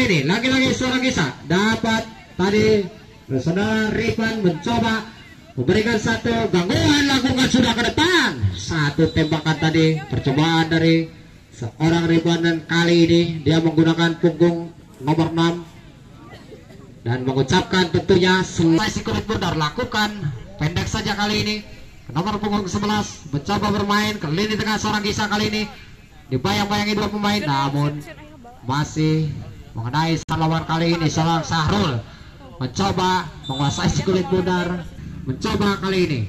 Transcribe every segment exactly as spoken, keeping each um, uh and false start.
ini lagi-lagi seorang kisah dapat tadi saudara Rifan mencoba memberikan satu gangguan, lakukan sudah ke depan satu tembakan tadi percobaan dari seorang Rifan, dan kali ini dia menggunakan punggung nomor enam dan mengucapkan tentunya selesai kulit bundar lakukan pendek saja kali ini. Nomor punggung sebelas mencoba bermain ke lini tengah seorang kisah, kali ini dibayang-bayangi dua pemain namun masih mengenai lawan. Kali ini seorang Sahrul mencoba menguasai si kulit bundar, mencoba kali ini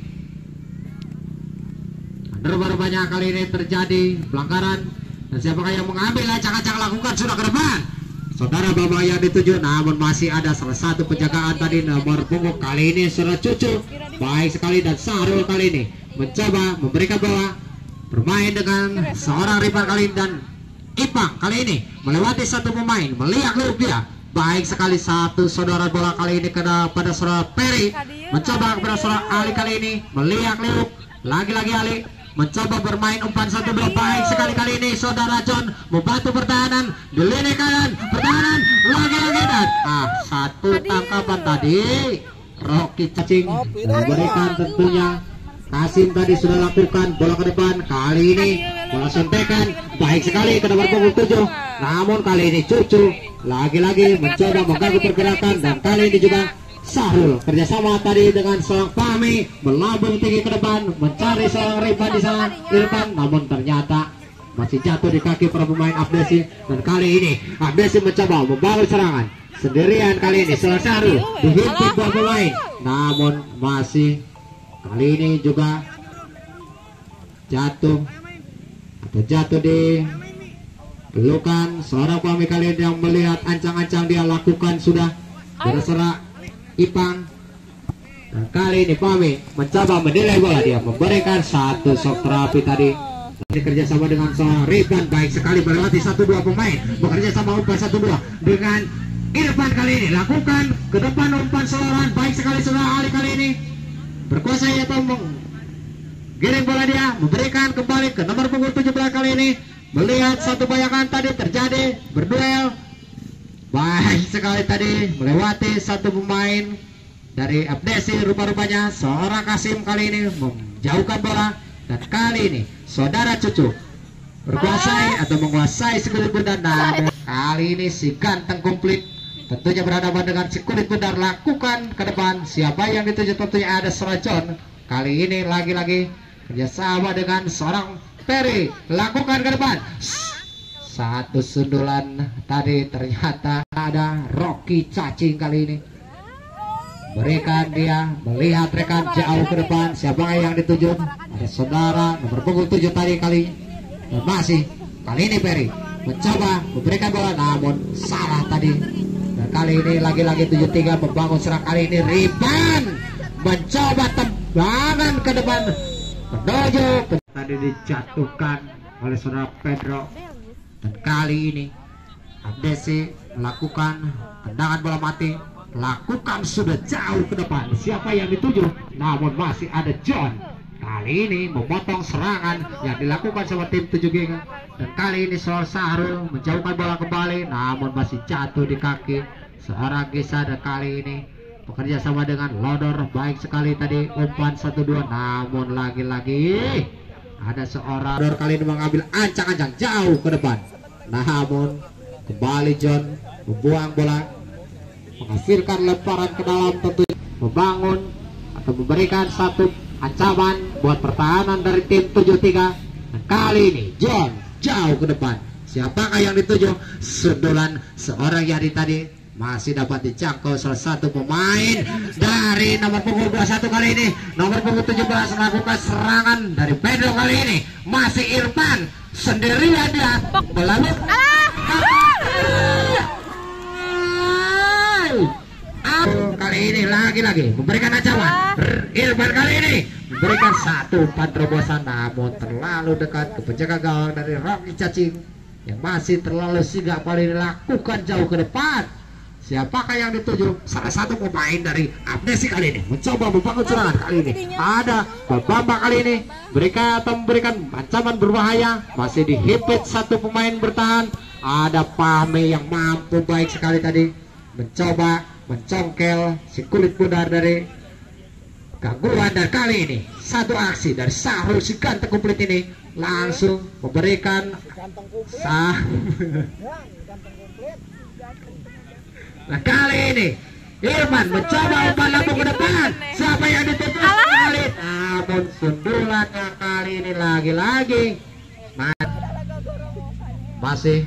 rupanya kali ini terjadi pelanggaran, dan siapakah yang mengambil acak-acak lakukan sudah ke depan saudara Bapak yang dituju, namun masih ada salah satu penjagaan tadi nomor punggung kali ini saudara Cucu baik sekali, dan Sahrul kali ini mencoba memberikan bola bermain dengan seorang Rifan kali ini, dan Ipang kali ini melewati satu pemain melihat luruk dia baik sekali satu saudara bola kali ini kena pada saudara Peri, mencoba kepada saudara Ali kali ini melihat luruk lagi-lagi Ali mencoba bermain umpan satu dua baik sekali kali ini saudara John membantu pertahanan di lini kanan, pertahanan lagi-lagi, dan ah satu tangkapan tadi Rocky cacing memberikan tentunya. Kasim tadi sudah lakukan bola ke depan, kali ini bola sontekan baik sekali ke nomor punggung tujuh, namun kali ini Cucu lagi-lagi mencoba mengganggu pergerakan, dan kali ini juga Sahrul kerjasama tadi dengan seorang Fahmi melambung tinggi ke depan mencari seorang Rifan di sana Irfan, namun ternyata masih jatuh di kaki para pemain Abdesi, dan kali ini Abdesi mencoba membangun serangan sendirian. Kali ini seorang Sahrul dihimpit dua pemain, namun masih kali ini juga jatuh atau jatuh di pelukan seorang Fahmi kali ini yang melihat ancang-ancang dia lakukan sudah berserak Ipang, dan kali ini Fahmi mencoba menilai bola, dia memberikan satu shock terapi tadi bekerja sama dengan seorang Rifan baik sekali melewati satu dua pemain bekerja sama umpan satu dua dengan Irfan, kali ini lakukan ke depan umpan seloran baik sekali seorang Ali kali ini berkuasa ya tombong giring bola, dia memberikan kembali ke nomor punggung tujuh belas kali ini melihat satu bayangan tadi terjadi berduel baik sekali tadi melewati satu pemain dari Abdesi, rupa-rupanya seorang Kasim kali ini menjauhkan bola, dan kali ini saudara Cucu berkuasai atau menguasai si kulit bundar, dan kali ini si ganteng komplit tentunya berhadapan dengan si kulit bundar lakukan ke depan. Siapa yang dituju tentunya ada seorang John, kali ini lagi-lagi kerjasama dengan seorang Peri lakukan ke depan satu sundulan tadi, ternyata ada Rocky cacing kali ini berikan dia melihat rekan jauh ke depan. Siapa yang dituju ada saudara nomor punggung tujuh tadi kali, dan masih kali ini Peri mencoba memberikan bola namun salah tadi, dan kali ini lagi-lagi tujuh tiga membangun serang. Kali ini Rifan mencoba tembakan ke depan menuju tadi dijatuhkan oleh saudara Pedro, dan kali ini Abdesi melakukan tendangan bola mati, lakukan sudah jauh ke depan. Siapa yang dituju namun masih ada John, kali ini memotong serangan yang dilakukan sama tim tujuh G, dan kali ini seorang Sahrul menjauhkan bola kembali namun masih jatuh di kaki seorang Gisa, dan kali ini bekerja sama dengan Lodor baik sekali tadi umpan satu dua, namun lagi-lagi ada seorang Lodor kali ini mengambil ancang-ancang jauh ke depan, namun kembali John membuang bola menghasilkan lemparan ke dalam, tentu membangun atau memberikan satu ancaman buat pertahanan dari tim tujuh tiga, dan kali ini John jauh ke depan. Siapakah yang dituju? Sundulan seorang Yadi tadi masih dapat dijangkau salah satu pemain dari nomor punggung dua puluh satu kali ini. Nomor punggung tujuh belas melakukan serangan dari Pedro, kali ini masih Irfan sendirian dia melalui kali ini lagi-lagi memberikan ancaman. Irfan kali ini memberikan satu umpan terobosan namun terlalu dekat ke penjaga gawang dari Rocky cacing yang masih terlalu sigap kali ini lakukan jauh ke depan. Siapakah yang dituju? Salah satu pemain dari Abdesi kali ini mencoba membangun serangan. Kali ini ada Babamba kali ini berikan atau memberikan ancaman berbahaya, masih dihimpit satu pemain bertahan Ada Pahmi yang mampu baik sekali tadi mencoba mencongkel si kulit bundar dari gangguan. Dan kali ini satu aksi dari Sahrul si ganteng komplit ini langsung memberikan sah. Nah kali ini Irfan mencoba umpan lambung ke depan. Siapa yang ditutup kali? Namun sundulannya kali ini lagi-lagi masih.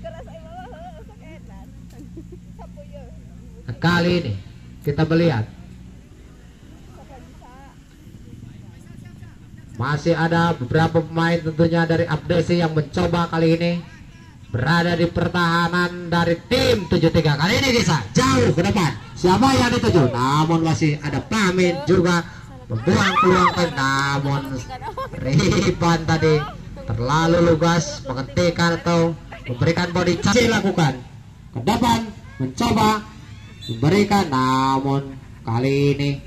Nah, kali ini kita melihat masih ada beberapa pemain tentunya dari Abdesi yang mencoba kali ini berada di pertahanan dari tim tujuh tiga. Kali ini bisa jauh ke depan. Siapa yang dituju? Namun masih ada Pamit juga membuang peluang ke, namun Riban tadi terlalu lugas menghentikan atau memberikan body charge. Lakukan ke depan mencoba memberikan, namun kali ini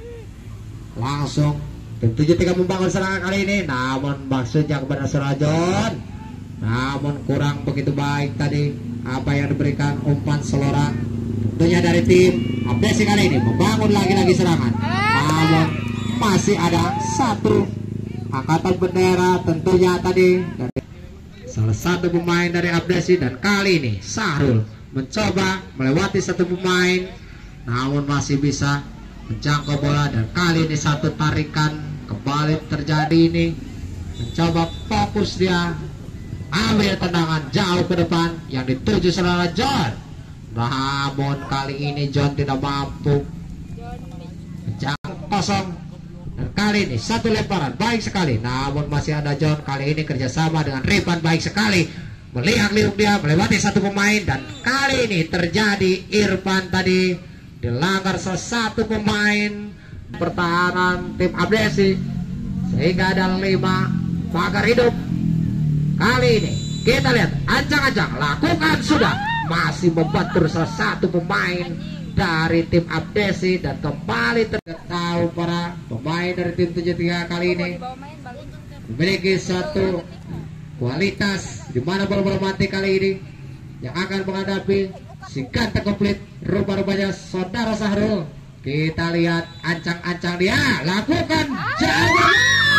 langsung tim tujuh tiga membangun serangan kali ini, namun maksudnya kepada Surajon, namun kurang begitu baik tadi apa yang diberikan umpan Selora tentunya dari tim Abdesi. Kali ini membangun lagi-lagi serangan, namun masih ada satu angkatan bendera tentunya tadi dari salah satu pemain dari Abdesi. Dan kali ini Sahrul mencoba melewati satu pemain, namun masih bisa menjangkau bola. Dan kali ini satu tarikan kembali terjadi ini, mencoba fokus dia ambil tendangan jauh ke depan yang dituju saudara John, namun kali ini John tidak mampu menjangkau kosong. Dan kali ini satu lemparan baik sekali, namun masih ada John. Kali ini kerjasama dengan Riban baik sekali, melihat-liuk dia melewati satu pemain. Dan kali ini terjadi Irfan tadi dilanggar salah satu pemain pertahanan tim Abdesi, sehingga ada lima pagar hidup. Kali ini kita lihat ancang-ancang lakukan sudah, masih membantu salah satu pemain dari tim Abdesi. Dan kembali tertahu para pemain dari tim tujuh tiga kali ini memiliki satu kualitas di mana bola-bola mati kali ini yang akan menghadapi si ganteng komplit rupa-rupanya saudara Sahrul. Kita lihat ancang-ancang dia lakukan jauh,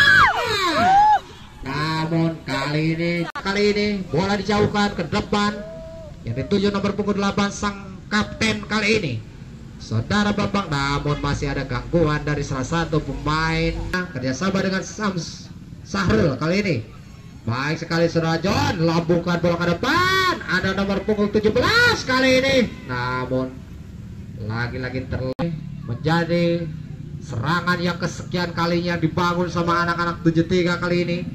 namun kali ini kali ini bola dijauhkan ke depan yang dituju nomor punggung delapan sang kapten kali ini saudara Bambang, namun masih ada gangguan dari salah satu pemain kerjasama dengan Sams Sahrul. Kali ini baik sekali saudara John, lambungkan bola ke depan, ada nomor punggung tujuh belas kali ini, namun lagi-lagi terlalu menjadi serangan yang kesekian kalinya dibangun sama anak-anak tujuh tiga kali ini.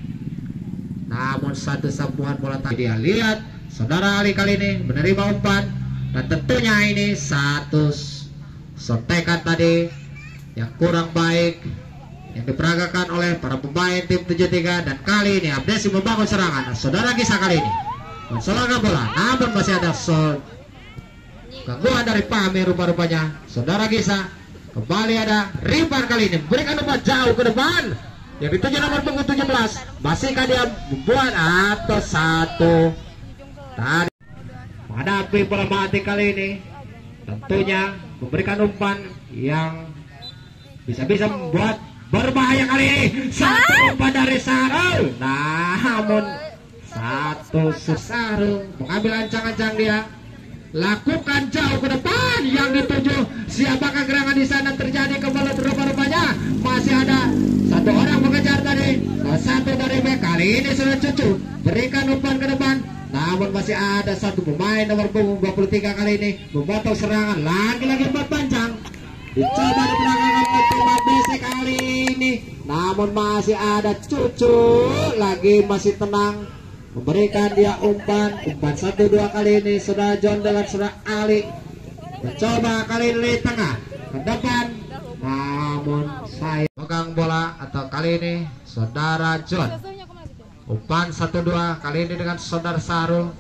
Namun satu sambungan bola tadi dia lihat saudara Ali kali ini menerima umpan, dan tentunya ini satu sotekan tadi yang kurang baik yang diperagakan oleh para pemain tim tujuh tiga. Dan kali ini Abdesi membangun serangan. Saudara Gisa kali ini mensolongkan bola, namun masih ada sol gangguan dari Pahmi rupa-rupanya saudara Gisa. Kembali ada Riban kali ini memberikan umpan jauh ke depan yang dituju nomor punggung tujuh belas. Masihkah dia membuat atau satu tadi menghadapi bola mati kali ini, tentunya memberikan umpan yang bisa-bisa membuat berbahaya kali ini. Satu umpan dari Sahrul, namun satu Sahrul mengambil ancang-ancang dia lakukan jauh ke depan yang dituju. Siapakah gerangan di sana terjadi kembali rupa-rupanya masih ada satu orang mengejar tadi, satu dari back. Kali ini sudah cucu berikan umpan ke depan, namun masih ada satu pemain nomor punggung dua puluh tiga kali ini memotong serangan. Lagi-lagi umpan panjang dicoba diperagakan oleh tim Abdesi kali ini, namun masih ada cucu lagi masih tenang memberikan dia umpan umpan satu dua kali ini saudara John dengan saudara Ali mencoba kali ini di tengah ke depan, namun saya pegang bola. Atau kali ini saudara John umpan satu dua kali ini dengan saudara Sahrul,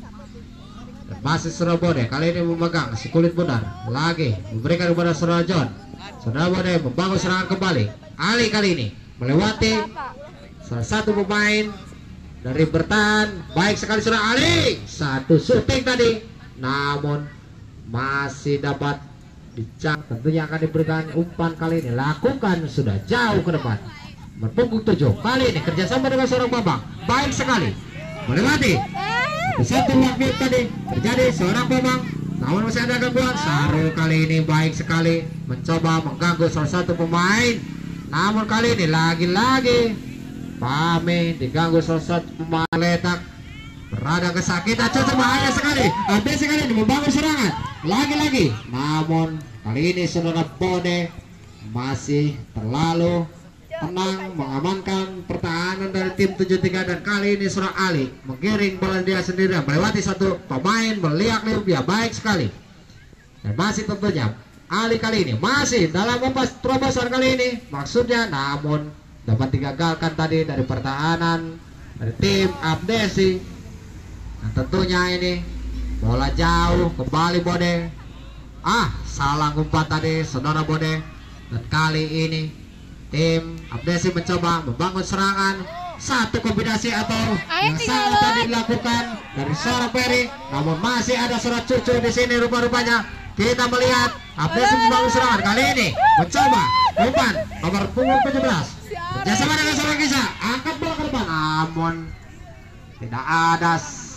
dan masih saudara Bode kali ini memegang si kulit bundar lagi memberikan kepada saudara John. Saudara Bode membangun serangan kembali. Ali kali ini melewati salah satu pemain dari bertahan. Baik sekali sudah Ali. Satu shooting tadi, namun masih dapat dicang. Tentunya akan diberikan umpan kali ini. Lakukan sudah jauh ke depan. Berpunggung tujuh. Kali ini kerjasama dengan seorang Bambang. Baik sekali. Melewati. Satu waktu tadi terjadi seorang Bambang. Namun masih ada gangguan. Sarul kali ini baik sekali mencoba mengganggu salah satu pemain. Namun kali ini lagi-lagi Pame diganggu salah satu pemain letak. Berada kesakitan. Cukup bahaya sekali. Habis sekali ini membangun serangan. Lagi-lagi. Namun kali ini saudara Bode masih terlalu tenang mengamankan pertahanan dari tim tujuh tiga. Dan kali ini Surah Ali menggiring bola dia sendiri melewati satu pemain meliak-liuk dia baik sekali. Dan masih tentunya Ali kali ini masih dalam umpas terobosan kali ini maksudnya, namun dapat digagalkan tadi dari pertahanan dari tim Abdesi. Dan tentunya ini bola jauh kembali Bode. Ah, salah umpan tadi saudara Bode. Dan kali ini tim Abdesi mencoba membangun serangan. Satu kombinasi atau yang sangat tadi dilakukan dari seorang Peri, namun masih ada surat cucu di sini rupa-rupanya. Kita melihat Abdesi membangun serangan kali ini mencoba umpan nomor punggung tujuh belas. Kerjasama dengan seorang Kisah, angkat bola ke depan, namun tidak ada.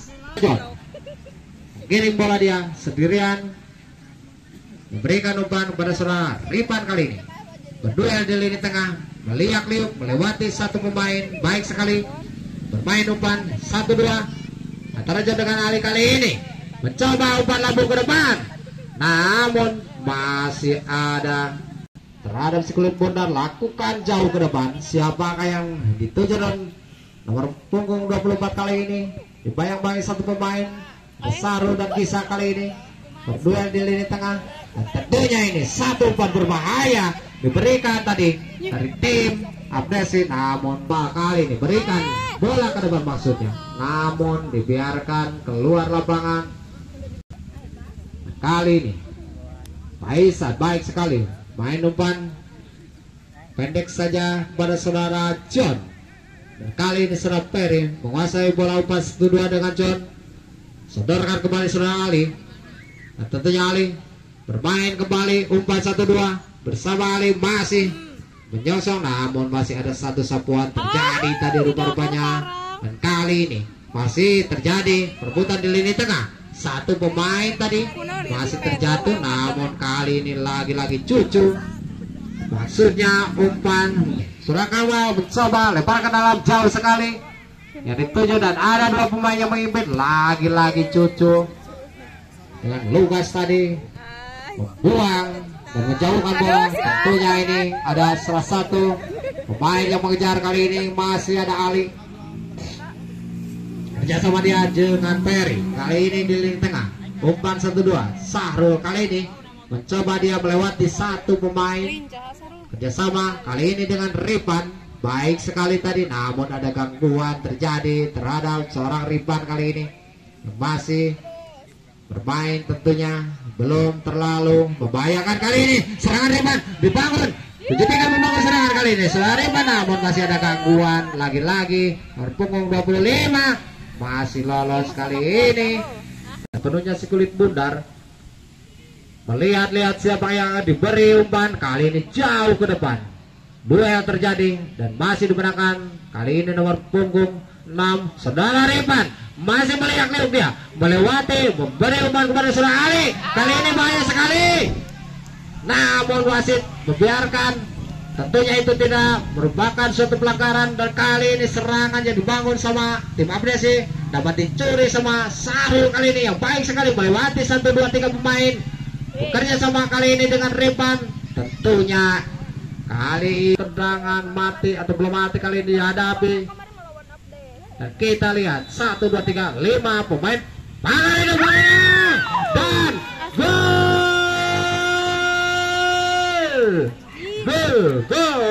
Kirim bola dia sendirian, memberikan umpan kepada seorang Ripan kali ini. Berduel di lini tengah, meliak-liuk melewati satu pemain, baik sekali bermain umpan satu dua antara John dengan Ali kali ini mencoba umpan lambung ke depan, namun masih ada terhadap si kulit bundar. Lakukan jauh ke depan. Siapakah yang dituju dan nomor punggung dua puluh empat kali ini dibayang-bayangi satu pemain Sarul dan Kisah kali ini berduel di lini tengah. Dan tentunya ini satu umpan berbahaya diberikan tadi dari tim Abdesi, namun kali ini berikan bola ke depan maksudnya, namun dibiarkan keluar lapangan. Kali ini Faisal baik sekali main umpan pendek saja pada saudara John. Dan kali ini saudara Peri menguasai bola umpan satu dua dengan John. Sodorkan kembali saudara Ali. Dan tentunya Ali bermain kembali umpan satu dua bersama Ali masih menyosong, namun masih ada satu sapuan terjadi tadi rupa-rupanya. Dan kali ini masih terjadi perebutan di lini tengah. Satu pemain tadi masih terjatuh, namun kali ini lagi-lagi cucu maksudnya umpan Surakawa mencoba lempar ke dalam jauh sekali yang dituju, dan ada dua pemain yang mengimpit. Lagi-lagi cucu dengan Lugas tadi membuang dan menjauhkan bola. Tentunya ini ada salah satu pemain yang mengejar kali ini masih ada Ali. Kerjasama dia dengan Peri kali ini di lini tengah. Umpan satu dua. Sahrul kali ini mencoba dia melewati satu pemain. Kerjasama kali ini dengan Ripan. Baik sekali tadi, namun ada gangguan terjadi terhadap seorang Ripan kali ini. Masih bermain tentunya belum terlalu membahayakan kali ini. Serangan Ripan dibangun. tujuh tiga membangun serangan kali ini. Seorang Ripan, namun masih ada gangguan. Lagi-lagi berpunggung dua puluh lima. Masih lolos kali ini. Penuhnya si kulit bundar melihat-lihat siapa yang diberi umpan. Kali ini jauh ke depan. Duel terjadi dan masih dimenangkan. Kali ini nomor punggung enam saudara Ripan masih melihat-lihat dia melewati memberi umpan kepada saudara Ali. Kali ini bahaya sekali, namun wasit membiarkan. Tentunya itu tidak merupakan suatu pelanggaran. Dan kali ini serangan yang dibangun sama tim Abdesi dapat dicuri sama Sarul kali ini yang baik sekali melewati satu dua tiga pemain. Bekerja sama kali ini dengan Ripan. Tentunya kali tendangan mati atau belum mati kali ini dihadapi. Dan kita lihat satu dua tiga lima pemain pangan ini dan gol. Gol,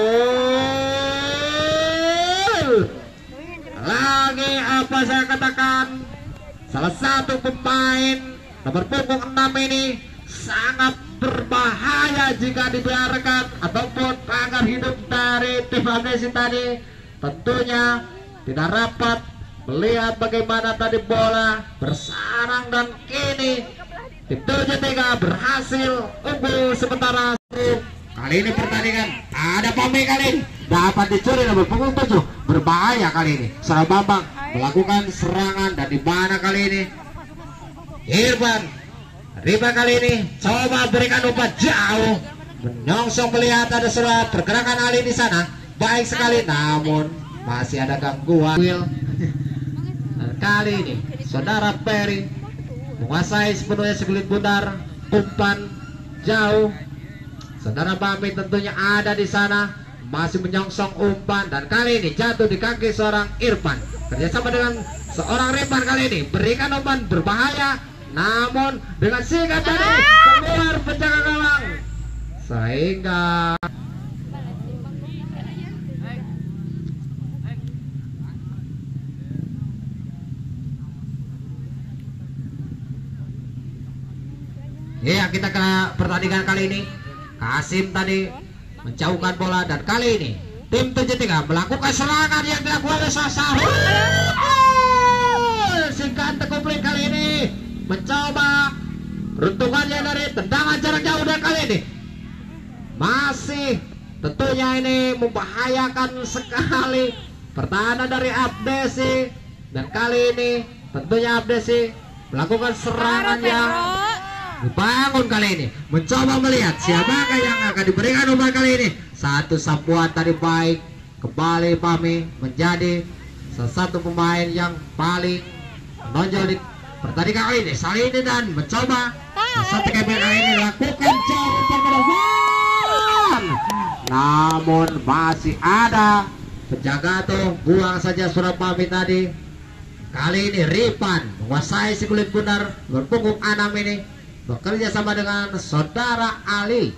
gol. Lagi apa saya katakan, salah satu pemain nomor punggung enam ini sangat berbahaya jika dibiarkan ataupun agar hidup dari tim Abdesi tadi. Tentunya tidak rapat melihat bagaimana tadi bola bersarang dan kini tim tujuh tiga berhasil unggul sementara. Kali ini pertandingan ada Pame kali ini dapat dicuri nomor punggung tujuh, berbahaya kali ini. Sarah Bambang melakukan serangan dan di mana kali ini Irfan Riba kali ini coba berikan umpan jauh, menyongsong melihat ada surat pergerakan Ali di sana baik sekali, namun masih ada gangguan. Dan kali ini saudara Perry menguasai sepenuhnya segelit bundar, umpan jauh. Saudara Bami tentunya ada di sana, masih menyongsong umpan dan kali ini jatuh di kaki seorang Irfan. Kerjasama dengan seorang Repan kali ini berikan umpan berbahaya, namun dengan sigap tadi keluar penjaga gawang sehingga ya kita ke pertandingan kali ini. Kasim tadi menjauhkan bola dan kali ini tim tujuh tiga melakukan serangan yang dilakukan oleh Sasahul. Singkat terkumplit kali ini mencoba runtukannya dari tendangan jarak jauh dan kali ini masih tentunya ini membahayakan sekali pertahanan dari Abdesi dan kali ini tentunya Abdesi melakukan serangan yang dibangun kali ini, mencoba melihat siapakah yang akan diberikan umpan kali ini. Satu sapuan tadi baik, kembali Pami menjadi salah satu pemain yang paling menonjol di pertandingan kali ini. Salini dan mencoba satu kali ini lakukan jauh umpan ke depan, namun masih ada penjaga tuh buang saja surat Pami tadi. Kali ini Ripan menguasai si kulit bundar berpunggung enam ini bekerja sama dengan saudara Ali.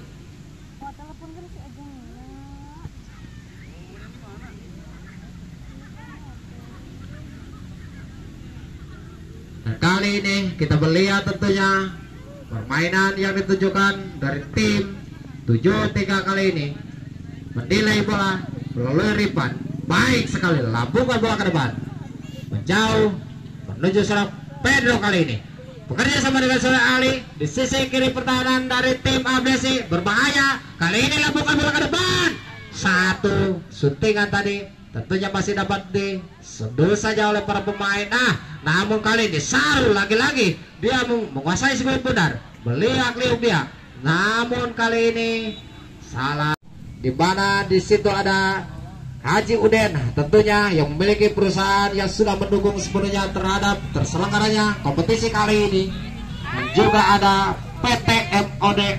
Dan kali ini kita melihat tentunya permainan yang ditujukan dari tim tujuh tiga kali ini menilai bola melalui Ripan. Baik sekali, lambungkan bola ke depan menjauh menuju serang Pedro kali ini bekerja sama dengan saudara Ali di sisi kiri pertahanan dari tim A B C, berbahaya kali ini, lambungkan bola ke depan. Satu suntingan tadi tentunya masih dapat disedul saja oleh para pemain. Nah, namun kali ini Saru lagi-lagi dia menguasai sebuah bundar, melihat liuk dia, namun kali ini salah. Di mana di situ ada Haji Uden tentunya yang memiliki perusahaan yang sudah mendukung sepenuhnya terhadap terselenggaranya kompetisi kali ini, dan juga ada P T M O D.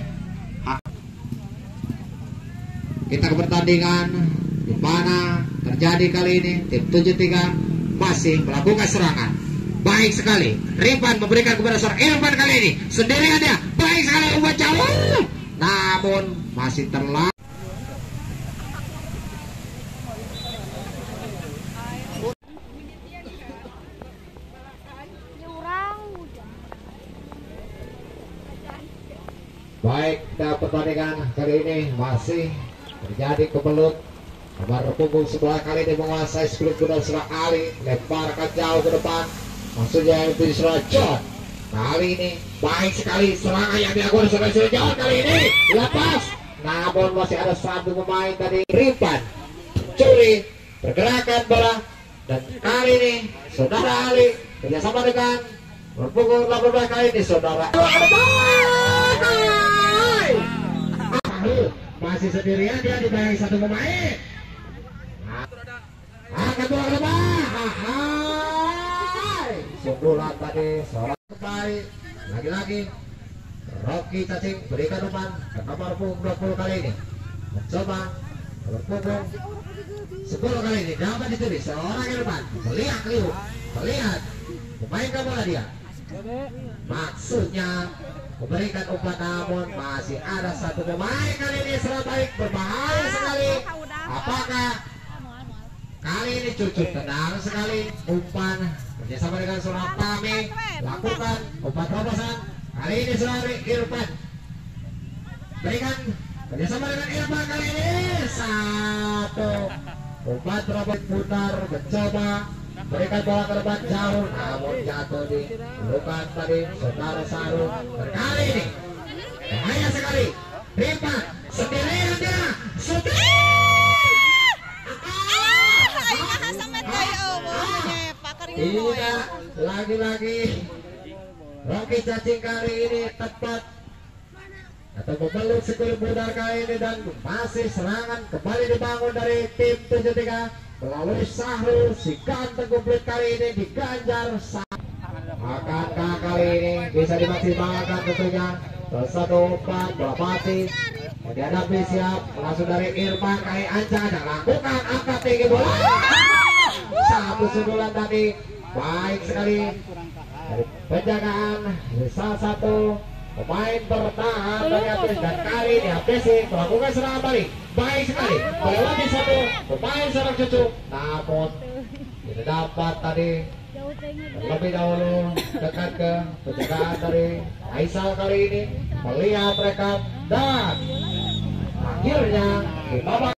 Kita ke pertandingan di mana terjadi kali ini tim tujuh tiga masih melakukan serangan baik sekali. Ripan memberikan kepada seorang Irfan kali ini sendirian dia, baik sekali umpan jauh, namun masih terlalu. Baik, kita pertandingan kali ini masih terjadi kebelut. Nomor punggung sebelah kali ini menguasai skuad kuda serang Ali, lemparkan jauh ke depan, maksudnya itu serang John. Kali ini baik sekali serangan yang dilakukan oleh serang John kali ini lepas, namun masih ada satu pemain tadi Ripan curi pergerakan bola, dan kali ini saudara Ali kerjasama dengan berpunggung delapan belas kali ini saudara masih sendirian dia dibayang satu pemain. Akan bola ke depan. Hai. Sundulan tadi seorang kembali lagi-lagi Rocky cacing berikan umpan ke nomor punggung dua puluh kali ini. Mencoba nomor punggung sepuluh kali ini dapat ditulis seorang ke depan. Melihat liuk, melihat memainkan bola dia. Maksudnya memberikan umpan, namun masih ada satu pemain kali ini serang baik, berbahaya sekali. Apakah kali ini cucut tenang sekali umpan kerjasama dengan seorang Pami lakukan umpan terobosan. Kali ini seorang Irfan berikan kerjasama dengan Irfan kali ini satu umpan terobosan putar mencoba berikan bola ke depan jauh, namun jatuh di pelukan tadi saudara Saru. Kali ini bahaya sekali. Rimpa sendirian dia. Tidak, lagi-lagi Rocky cacing kali ini tepat atau membeluk sekur budar kali ini, dan masih serangan kembali dibangun dari tim tujuh tiga melalui Sahrul. Si ganteng komplit kali ini diganjar. Akankah kali ini bisa dimaksimalkan tentunya? Satu empat bola mati dihadapi siap langsung dari Irfan. Kali Ancang ada lakukan angkat tinggi bola. Satu sundulan tadi baik sekali dari penjagaan salah satu pemain bertahan dari Apres, dan kali ini Apres melakukan serangan balik baik sekali melewati satu pemain serang cucu, namun tidak dapat tadi lebih dahulu dekat ke penjagaan dari Aisal. Kali ini melihat mereka dan akhirnya di babak